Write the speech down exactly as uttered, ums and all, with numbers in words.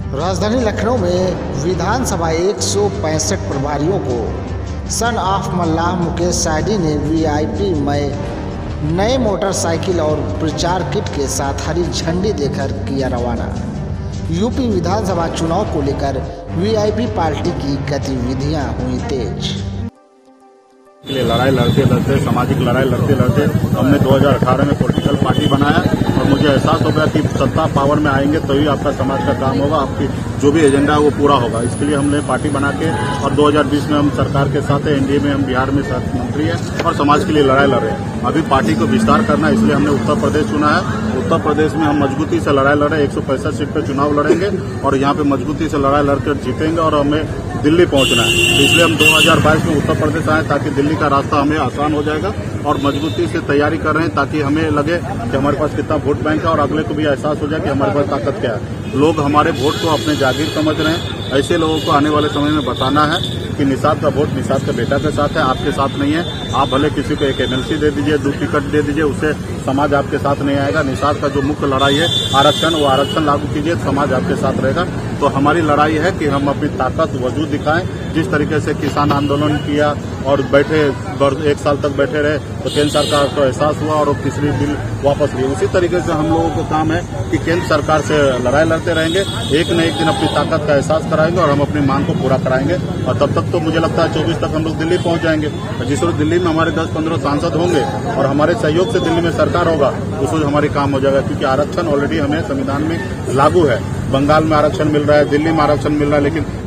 राजधानी लखनऊ में विधानसभा एक सौ पैंसठ प्रभारियों को सन ऑफ मल्लाह मुकेश सायडी ने वीआईपी में नए मोटरसाइकिल और प्रचार किट के साथ हरी झंडी देकर किया रवाना। यूपी विधानसभा चुनाव को लेकर वीआईपी पार्टी की गतिविधियां हुई तेज। लिए लड़ाई लड़ते लड़ते सामाजिक लड़ाई लड़ते लड़ते हमने दो हज़ार अठारह में पॉलिटिकल पार्टी बनाया और मुझे एहसास हो गया कि सत्ता पावर में आएंगे तभी तो आपका समाज का काम होगा, आपकी जो भी एजेंडा है वो पूरा होगा। इसके लिए हमने पार्टी बना के और दो हज़ार बीस में हम सरकार के साथ है, एनडीए में हम बिहार में साथ मंत्री हैं और समाज के लिए लड़ाई लड़ रहे हैं। अभी पार्टी को विस्तार करना है, इसलिए हमने उत्तर प्रदेश चुना है। उत्तर प्रदेश में हम मजबूती से लड़ाई लड़ रहे हैं, एक सौ पैंसठ सीट पे चुनाव लड़ेंगे और यहाँ पे मजबूती से लड़ाई लड़कर जीतेंगे और हमें दिल्ली पहुंचना है। इसलिए हम दो हज़ार बाईस में उत्तर प्रदेश आए ताकि दिल्ली का रास्ता हमें आसान हो जाएगा और मजबूती से तैयारी कर रहे हैं ताकि हमें लगे कि हमारे पास कितना वोट बैंक है और अगले को भी एहसास हो जाए कि हमारे पास ताकत क्या है। लोग हमारे वोट को अपने जागीर समझ रहे हैं। ऐसे लोगों को आने वाले समय में बताना है कि निषाद का वोट निषाद के बेटा के साथ है, आपके साथ नहीं है। आप भले किसी को एक एमएलसी दे दीजिए, दो टिकट दे दीजिए, उससे समाज आपके साथ नहीं आएगा। निषाद का जो मुख्य लड़ाई है आरक्षण, वो आरक्षण लागू कीजिए, समाज आपके साथ रहेगा। तो हमारी लड़ाई है कि हम अपनी ताकत वजूद दिखाएं। जिस तरीके से किसान आंदोलन किया और बैठे एक साल तक बैठे रहे तो केंद्र सरकार को एहसास हुआ और वो तीसरी बिल वापस लिए। उसी तरीके से हम लोगों को काम है कि केंद्र सरकार से लड़ाई लड़ते रहेंगे, एक न एक दिन अपनी ताकत का एहसास कराएंगे और हम अपनी मांग को पूरा कराएंगे। और तब तक तो मुझे लगता है चौबीस तक हम लोग दिल्ली पहुंच जाएंगे। जिस वक्त दिल्ली में हमारे दस पंद्रह सांसद होंगे और हमारे सहयोग से दिल्ली में सरकार होगा, उस वक्त हमारी काम हो जाएगा। क्योंकि आरक्षण ऑलरेडी हमें संविधान में लागू है। बंगाल में आरक्षण मिल रहा है, दिल्ली में आरक्षण मिल रहा है, लेकिन